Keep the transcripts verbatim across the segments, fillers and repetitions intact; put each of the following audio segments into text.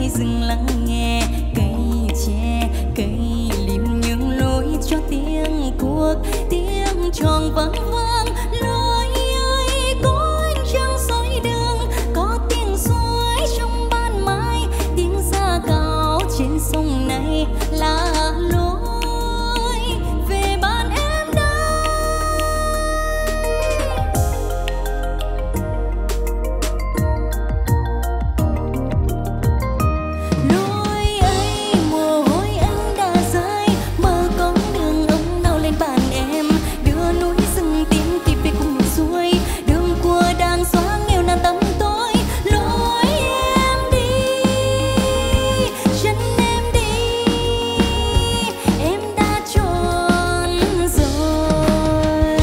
nay dừng lắng nghe. Cây tre cây lim nhường lối cho tiếng cuộc, tiếng tròn vang vang lối ơi có ánh trăng soi đường, có tiếng suối trong ban mai, tiếng giã cào trên sông này là lối về ban em đây. Lối ấy mồ hôi anh đã rơi, mở con đường ấm nào lên bàn em, đưa núi rừng tiến kịp về cùng miền xuôi, đường cua đang xóa nghèo nàn tăm tối. Lối em đi, chân em đi, em đã chọn rồi.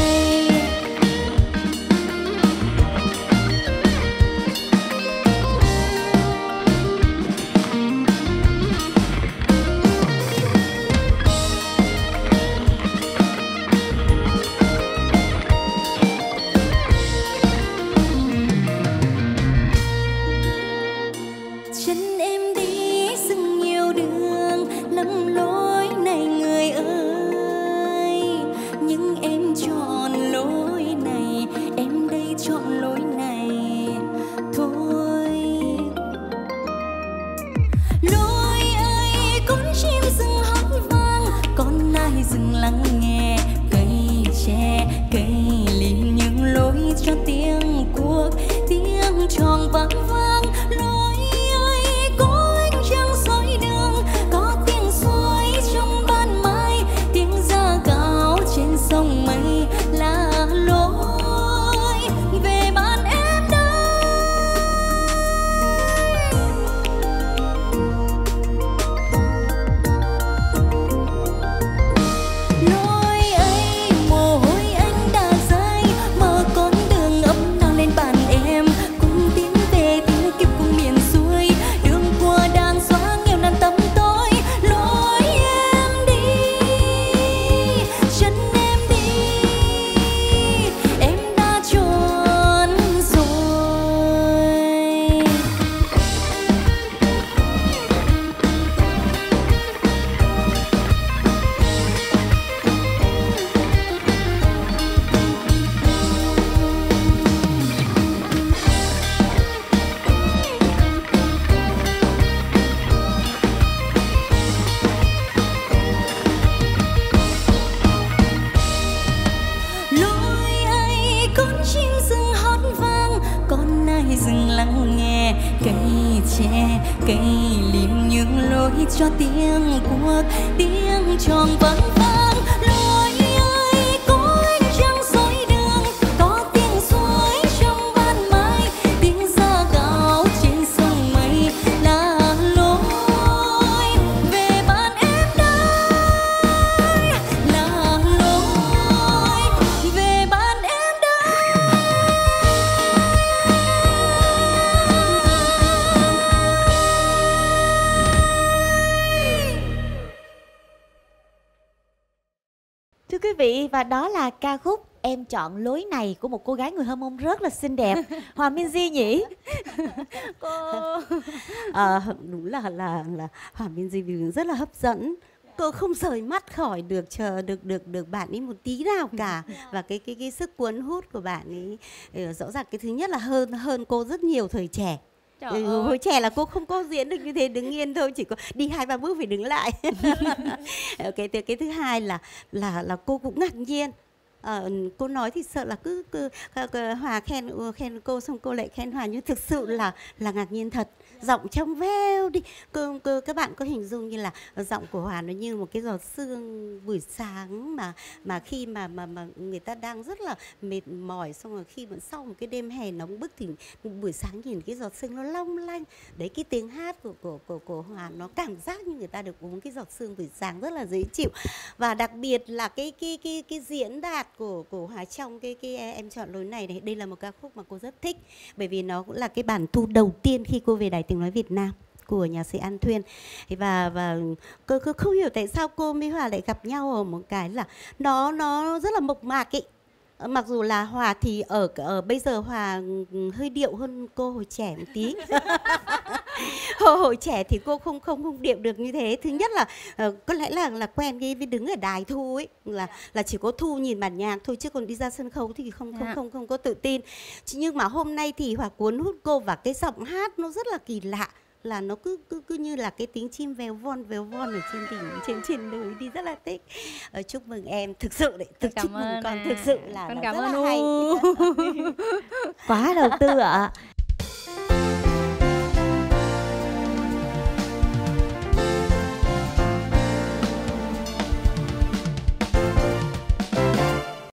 Chân em đi rừng nhiều đường lầm lối này người ơi, nhưng em chọn lối này, em đây chọn lối này thôi. Lối ơi con chim rừng hót vang, con nai rừng lắng nghe. Cây tre cây lim những lối cho tiếng cuộc, tiếng tròn vang vang lối ơi có ánh trăng soi đường, có tiếng suối trong ban mai, tiếng giã cào trên sông mây là lối về ban em đây. Lối ấy mồ hôi anh đã rơi, mở con đường ấm nào lên bàn em, cùng tiến về tiến kịp cùng miền xuôi, đường cua đang xóa nghèo nàn tăm tối. Lối em đi, chân em đi, em đã chọn rồi. Lối ấy con chim rừng hót vang, con nai rừng lắng nghe. Cây tre cây lim những lối cho tiếng cuộc, tiếng tròn vang vang lối ơi có ánh trăng soi đường, có tiếng suối trong ban mai, tiếng giã cào trên sông mây là lối về ban em đây, là lối về ban em đây. Thưa quý vị, và đó là ca khúc Em Chọn Lối Này của một cô gái người Hơ Mông rất là xinh đẹp, Hòa Minzy nhỉ? Cô À, đúng là là là Hòa Minzy vì rất là hấp dẫn. Cô không rời mắt khỏi được chờ được được được bạn ấy một tí nào cả, và cái cái cái sức cuốn hút của bạn ấy ừ, rõ ràng cái thứ nhất là hơn hơn cô rất nhiều thời trẻ. Trời Ừ, ơi. hồi trẻ là cô không có diễn được như thế, đứng yên thôi, chỉ có đi hai ba bước phải đứng lại. cái cái cái thứ hai là là là cô cũng ngạc nhiên. Ờ, cô nói thì sợ là cứ, cứ, cứ Hòa khen khen cô xong cô lại khen Hòa, nhưng thực sự là là ngạc nhiên thật. Giọng trong veo đi, cô, cô, các bạn có hình dung như là giọng của Hòa nó như một cái giọt sương buổi sáng mà mà khi mà mà mà người ta đang rất là mệt mỏi, xong rồi khi mà sau một cái đêm hè nóng bức thì buổi sáng nhìn cái giọt sương nó long lanh đấy, cái tiếng hát của của của của Hòa nó cảm giác như người ta được uống cái giọt sương buổi sáng, rất là dễ chịu. Và đặc biệt là cái cái cái cái diễn đạt của của Hòa trong cái cái Em Chọn Lối Này này, đây là một ca khúc mà cô rất thích, bởi vì nó cũng là cái bản thu đầu tiên khi cô về Đài Tiếng Nói Việt Nam của nhạc sĩ An Thuyên. Và và cô, cô không hiểu tại sao cô với Hòa lại gặp nhau ở một cái là nó nó rất là mộc mạc ấy. Mặc dù là Hòa thì ở, ở bây giờ Hòa hơi điệu hơn cô hồi trẻ một tí. hồi, hồi trẻ thì cô không không không điệu được như thế. Thứ nhất là uh, có lẽ là là quen với, với đứng ở đài Thu ấy, là là chỉ có Thu nhìn bản nhạc thôi, chứ còn đi ra sân khấu thì không không không không có tự tin. Nhưng mà hôm nay thì Hòa cuốn hút cô, và cái giọng hát nó rất là kỳ lạ, là nó cứ cứ cứ như là cái tiếng chim véo von véo von ở trên đỉnh, trên trên núi, đi rất là thích. Ờ, chúc mừng em, thực sự đấy, thực chúc mừng con, à. Thực sự là con nó cảm rất ơn là hay. Quá đầu tư ạ.